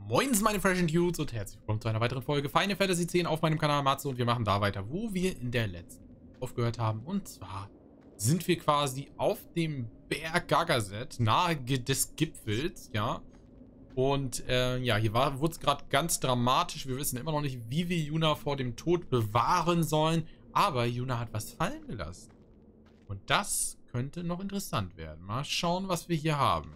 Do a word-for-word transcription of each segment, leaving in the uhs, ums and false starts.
Moins meine Fresh and Dudes und herzlich willkommen zu einer weiteren Folge Final Fantasy X auf meinem Kanal Matze und wir machen da weiter, wo wir in der letzten aufgehört haben. Und zwar sind wir quasi auf dem Berg Gagaset, nahe des Gipfels, ja. Und äh, ja, hier wurde es gerade ganz dramatisch. Wir wissen immer noch nicht, wie wir Yuna vor dem Tod bewahren sollen. Aber Yuna hat was fallen gelassen. Und das könnte noch interessant werden. Mal schauen, was wir hier haben.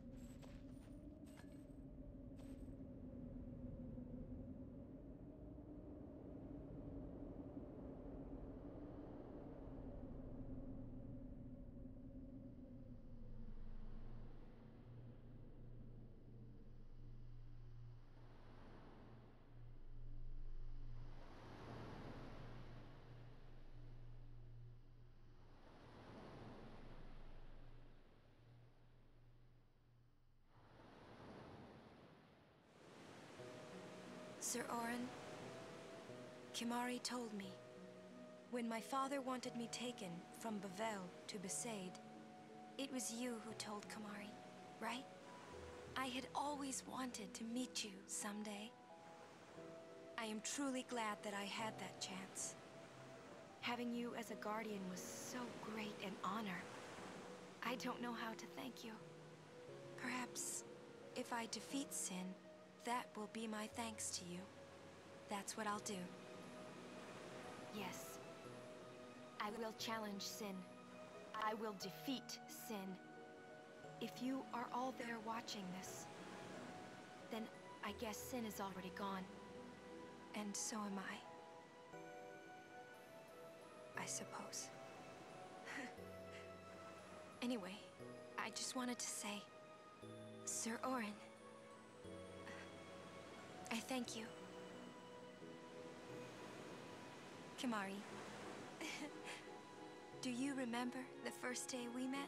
Sir Auron, Kimahri told me, when my father wanted me taken from Bevelle to Besaid, it was you who told Kimahri, right? I had always wanted to meet you someday. I am truly glad that I had that chance. Having you as a guardian was so great an honor. I don't know how to thank you. Perhaps, if I defeat Sin, that will be my thanks to you. That's what I'll do. Yes. I will challenge Sin. I will defeat Sin. If you are all there watching this, then I guess Sin is already gone. And so am I. I suppose. Anyway, I just wanted to say, Sir Auron, I thank you. Kimahri, do you remember the first day we met?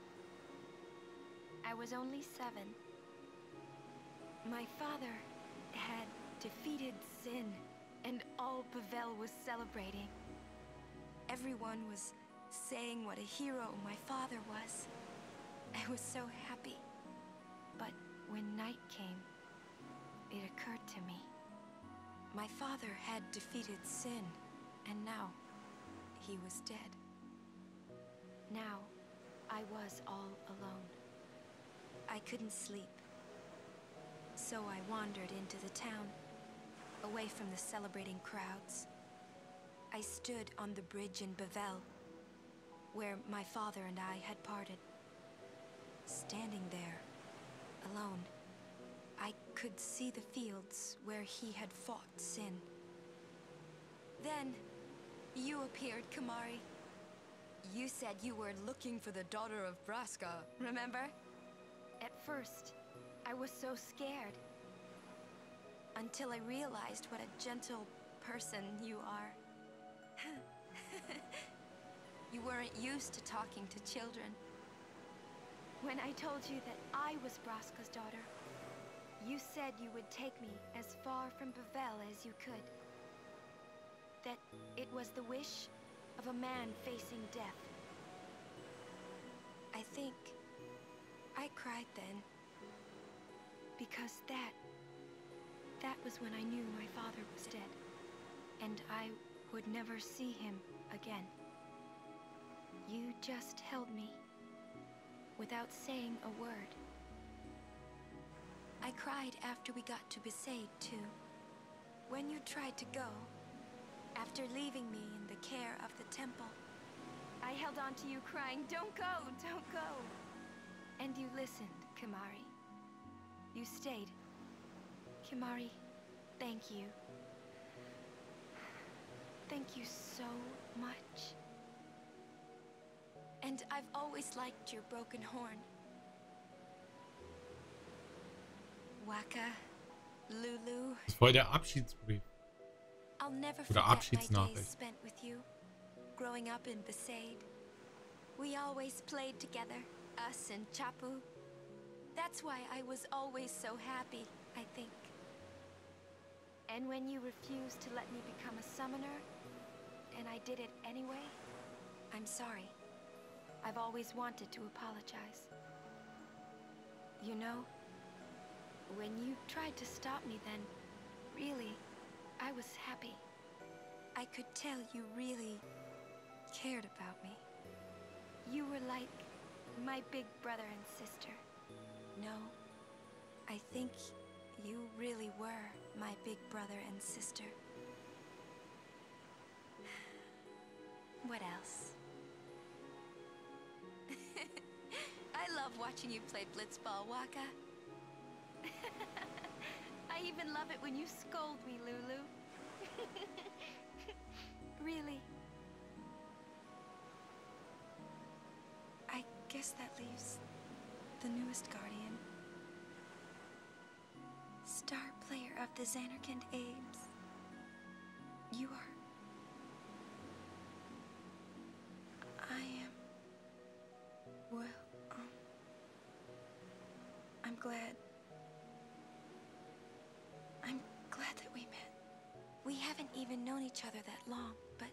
I was only seven. My father had defeated Sin, and all Bevelle was celebrating. Everyone was saying what a hero my father was. I was so happy. But when night came, it occurred to me. My father had defeated Sin, and now he was dead. Now I was all alone. I couldn't sleep. So I wandered into the town, away from the celebrating crowds. I stood on the bridge in Bevelle, where my father and I had parted. Standing there, alone, I could see the fields where he had fought Sin. Then, you appeared, Kimahri. You said you were looking for the daughter of Braska, remember? At first, I was so scared. Until I realized what a gentle person you are. You weren't used to talking to children. When I told you that I was Braska's daughter, you said you would take me as far from Bevelle as you could. That it was the wish of a man facing death. I think I cried then. Because that... that was when I knew my father was dead. And I would never see him again. You just held me, without saying a word. I cried after we got to Besaid, too. When you tried to go, after leaving me in the care of the temple. I held on to you crying, "Don't go, don't go!" And you listened, Kimahri. You stayed. Kimahri, thank you. Thank you so much. And I've always liked your broken horn. Waka, Lulu. Das ist voll der Abschiedsbrief. I'll never Oder forget my Abschiedsnachricht. days spent with you, growing up in Besaid. We always played together, us and Chapu. That's why I was always so happy, I think. And when you refused to let me become a summoner, and I did it anyway, I'm sorry. I've always wanted to apologize. You know, When you tried to stop me then, really, I was happy. I could tell you really cared about me. You were like my big brother and sister. No, I think you really were my big brother and sister. What else? I love watching you play blitzball, Waka. I even love it when you scold me, Lulu. Really. I guess that leaves the newest guardian. Star player of the Xanarkand Ames. You are... I am... Well, um... I'm glad... I'm glad that we met. We haven't even known each other that long, but...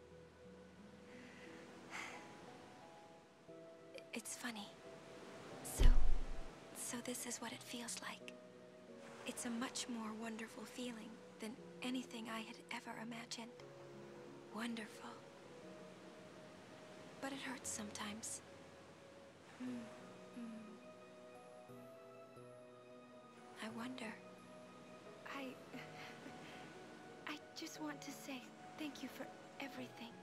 It's funny. So... So this is what it feels like. It's a much more wonderful feeling than anything I had ever imagined. Wonderful. But it hurts sometimes. Mm, mm. I wonder. I... I just want to say thank you for everything.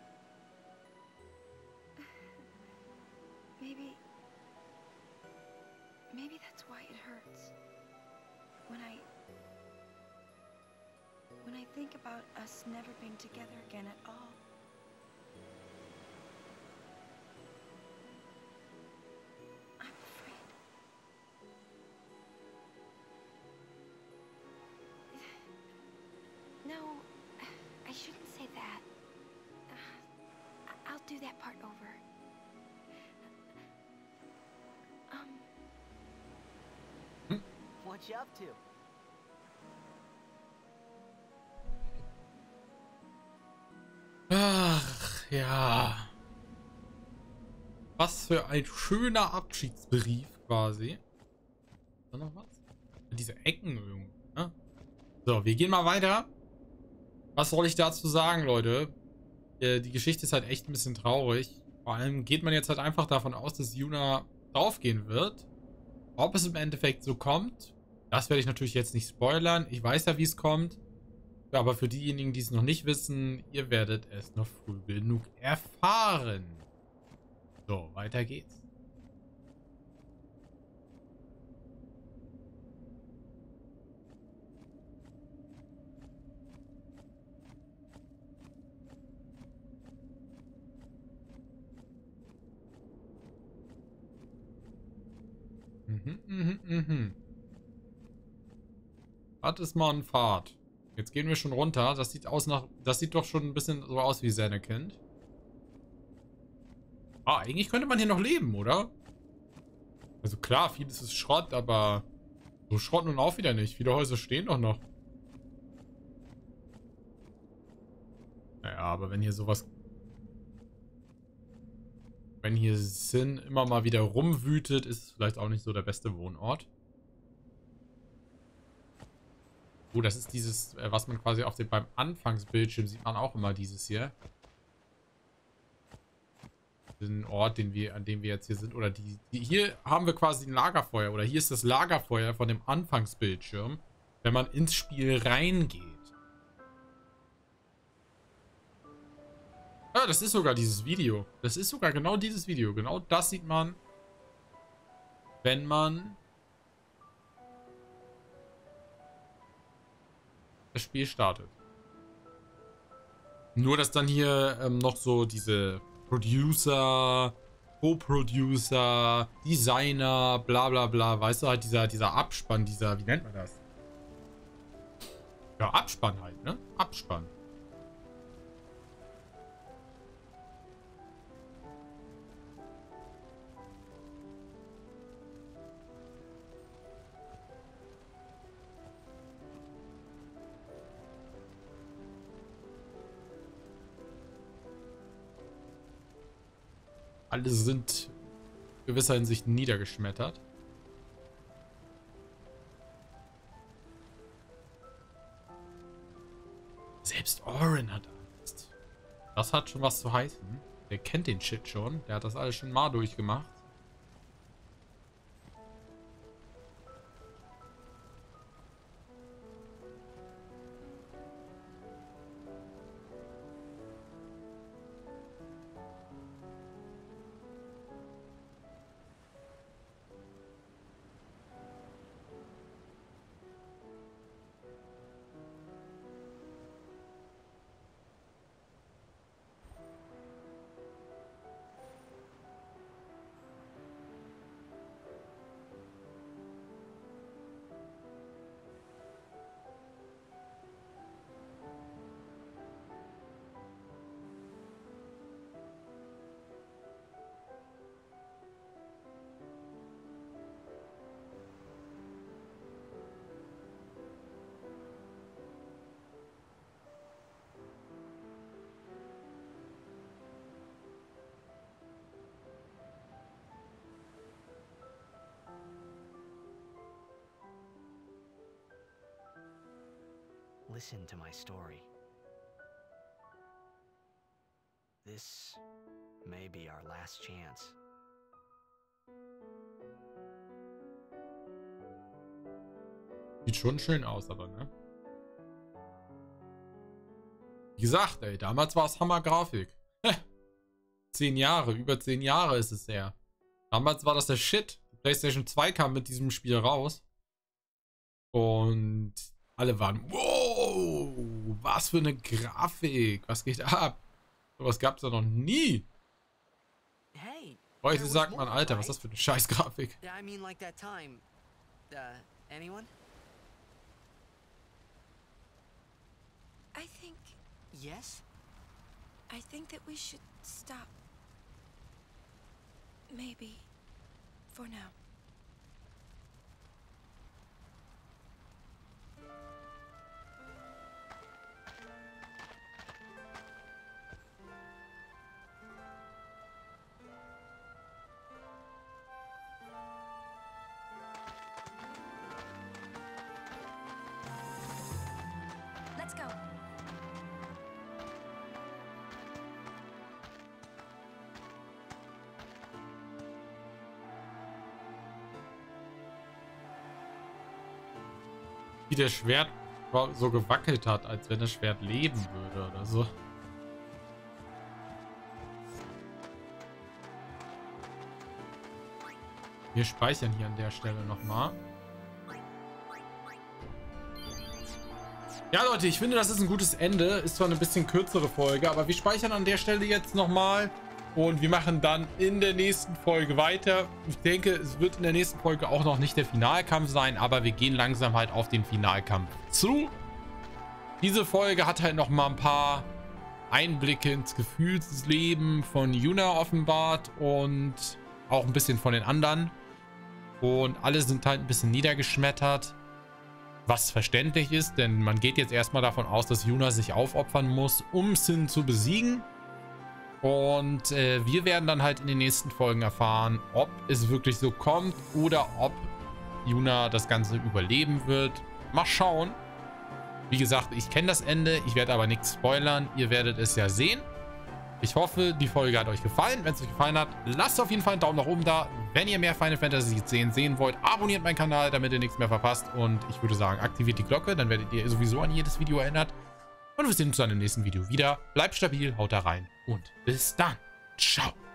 Maybe... Maybe that's why it hurts. When I... When I think about us never being together again at all. I'm afraid. No, I shouldn't say that. Uh, I'll do that part over. Um... What you up to? Ach, ja. Was für ein schöner Abschiedsbrief quasi. Ist da noch was? Diese Ecken irgendwie, ne? So, wir gehen mal weiter. Was soll ich dazu sagen, Leute? Die Geschichte ist halt echt ein bisschen traurig. Vor allem geht man jetzt halt einfach davon aus, dass Yuna draufgehen wird. Ob es im Endeffekt so kommt, das werde ich natürlich jetzt nicht spoilern. Ich weiß ja, wie es kommt. Aber für diejenigen, die es noch nicht wissen, ihr werdet es noch früh genug erfahren. So, weiter geht's. Mhm, mhm, mhm. Das ist mal ein Pfad. Jetzt gehen wir schon runter. Das sieht aus nach... Das sieht doch schon ein bisschen so aus wie Xanarkand. Ah, eigentlich könnte man hier noch leben, oder? Also klar, vieles ist Schrott, aber... So Schrott nun auch wieder nicht. Viele Häuser stehen doch noch. Naja, aber wenn hier sowas... Wenn hier Sin immer mal wieder rumwütet, ist es vielleicht auch nicht so der beste Wohnort. Oh, das ist dieses, äh, was man quasi auf dem beim Anfangsbildschirm sieht man auch immer dieses hier. Den Ort, den wir, an dem wir jetzt hier sind. Oder die, die hier haben wir quasi ein Lagerfeuer. Oder hier ist das Lagerfeuer von dem Anfangsbildschirm, wenn man ins Spiel reingeht. Ja, das ist sogar dieses Video. Das ist sogar genau dieses Video. Genau das sieht man, wenn man das Spiel startet. Nur, dass dann hier ähm, noch so diese Producer, Co-Producer, Designer, bla bla bla, weißt du, halt dieser, dieser Abspann, dieser, wie nennt man das? Ja, Abspann halt, ne? Abspann. Alle sind in gewisser Hinsicht niedergeschmettert. Selbst Orin hat Angst. Das hat schon was zu heißen. Der kennt den Shit schon. Der hat das alles schon mal durchgemacht. Listen to my story. This may be our last chance. Sieht schon schön aus, aber, ne? Wie gesagt, ey, damals war es Hammer-Grafik. Zehn Jahre, über zehn Jahre ist es her. Damals war das der Shit. Die PlayStation zwei kam mit diesem Spiel raus. Und alle waren, wow, was für eine Grafik. Was geht ab? Sowas gab es ja noch nie. Hey, Heute sagt man, Alter, was ist das für eine Scheiß-Grafik? Yeah, I mean like that time. Uh, anyone? I think... Yes? I think that we should stop. Maybe. For now. Let's go. Wie das Schwert so gewackelt hat, als wenn das Schwert leben würde oder so. Wir speichern hier an der Stelle nochmal. Ja, Leute, ich finde, das ist ein gutes Ende. Ist zwar eine bisschen kürzere Folge, aber wir speichern an der Stelle jetzt nochmal. Und wir machen dann in der nächsten Folge weiter. Ich denke, es wird in der nächsten Folge auch noch nicht der Finalkampf sein, aber wir gehen langsam halt auf den Finalkampf zu. Diese Folge hat halt nochmal ein paar Einblicke ins Gefühlsleben von Yuna offenbart und auch ein bisschen von den anderen. Und alle sind halt ein bisschen niedergeschmettert. Was verständlich ist, denn man geht jetzt erstmal davon aus, dass Yuna sich aufopfern muss, um Sin zu besiegen. Und äh, wir werden dann halt in den nächsten Folgen erfahren, ob es wirklich so kommt oder ob Yuna das Ganze überleben wird. Mal schauen. Wie gesagt, ich kenne das Ende, ich werde aber nichts spoilern. Ihr werdet es ja sehen. Ich hoffe, die Folge hat euch gefallen. Wenn es euch gefallen hat, lasst auf jeden Fall einen Daumen nach oben da. Wenn ihr mehr Final Fantasy zehn sehen wollt, abonniert meinen Kanal, damit ihr nichts mehr verpasst. Und ich würde sagen, aktiviert die Glocke, dann werdet ihr sowieso an jedes Video erinnert. Und wir sehen uns dann im nächsten Video wieder. Bleibt stabil, haut da rein und bis dann. Ciao.